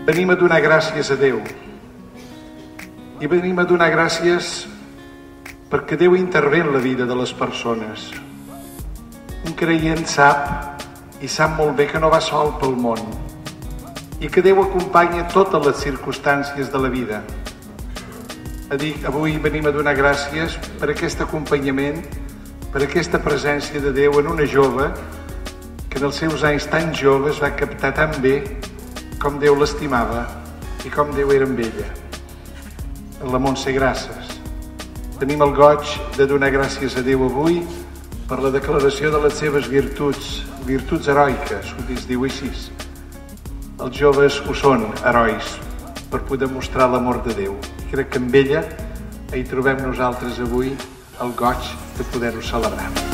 Venim a donar gràcies a Déu. I venim a donar gràcies perquè Déu intervé en la vida de les persones. Un creient sap, i sap molt bé, que no va sol pel món i que Déu acompanya totes les circumstàncies de la vida. Avui venim a donar gràcies per aquest acompanyament, per aquesta presència de Déu en una jove que en els seus anys tan joves va captar tan bé com Déu l'estimava i com Déu era amb ella. En la Montse Grasses. Tenim el goig de donar gràcies a Déu avui per la declaració de les seves virtuts heroiques, es diu així. Els joves ho són, herois, per poder mostrar l'amor de Déu. I crec que amb ella hi trobem nosaltres avui el goig de poder-ho celebrar.